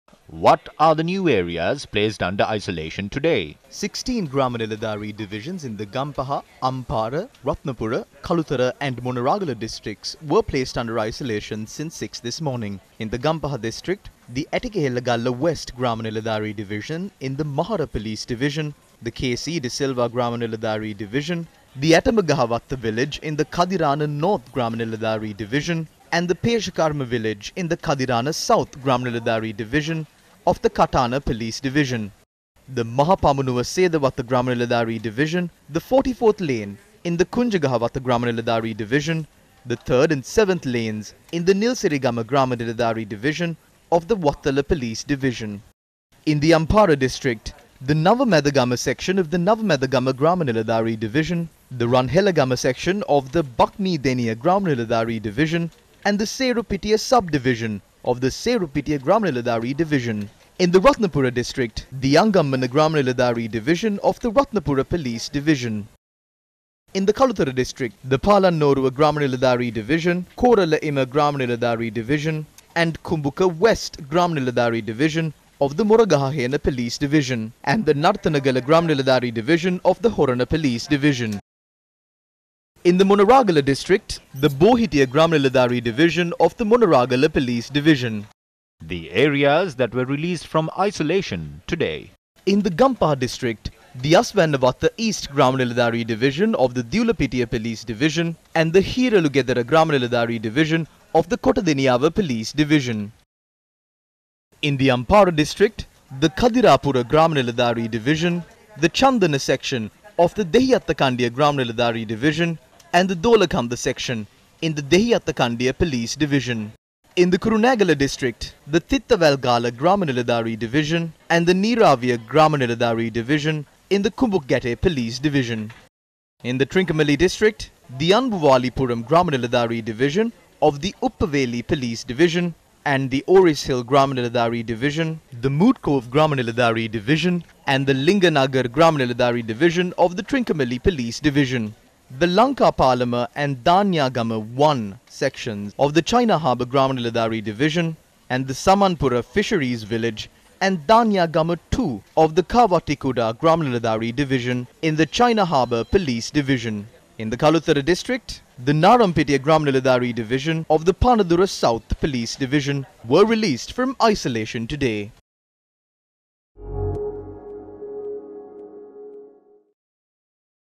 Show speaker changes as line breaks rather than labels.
What are the new areas placed under isolation today?
16 Grama divisions in the Gampaha, Ampara, Ratnapura, Kalutara and Monaragala districts were placed under isolation since 6 this morning. In the Gampaha district, the Etikehellagalla West Grama division in the Mahara Police division, the KC De Silva Grama division, the Atamagahawatta village in the Kadirana North Grama division and the Peshakarma village in the Kadirana South Grama division of the Katana Police Division. The Mahapamunuwa Sedavatta Grama Division, the 44th lane in the Kunjagahawatta Grama Division, the 3rd and 7th lanes in the Nilsirigama Grama Division of the Wattala Police Division. In the Ampara district, the Navamedagama section of the Navamedagama Grama Division, the Ranhelagama section of the Bakni Denia Grama Division and the Serupitiya subdivision of the Serupitiya Grama Division. In the Ratnapura district, the Yangammana Grama Division of the Ratnapura Police Division. In the Kalutara district, the Palannorua Grama Division, Korala Ima Grama Division and Kumbuka West Grama Division of the Muragahahena Police Division and the Narthanagala Grama Division of the Horana Police Division. In the Monaragala district, the Bohitiya Grama Division of the Monaragala Police Division.
The areas that were released from isolation today.
In the Gampaha district, the Asvanavatta East Grama Division of the Dulapitiya Police Division and the Hiralugedara Grama Division of the Kotadeniava Police Division. In the Ampara district, the Kadirapura Grama Division, the Chandana section of the Dehiyattakandia Grama Division and the Dolakanda section in the Dehiyattakandia Police Division. In the Kurunegala district, the Thittavalgala Grama Division and the Niravia Grama Division in the Kumbukgete Police Division. In the Trincomalee district, the Anbuvalipuram Grama Division of the Uppaveli Police Division and the Oris Hill Grama Division, the Moot Cove Grama Division and the Linganagar Grama Division of the Trincomalee Police Division. The Lanka Palama and Danyagama 1 sections of the China Harbour Grama Division and the Samanpura Fisheries Village and Danyagama 2 of the Kavatikuda Grama Division in the China Harbour Police Division. In the Kalutara district, the Narampitiya Grama Division of the Panadura South Police Division were released from isolation today.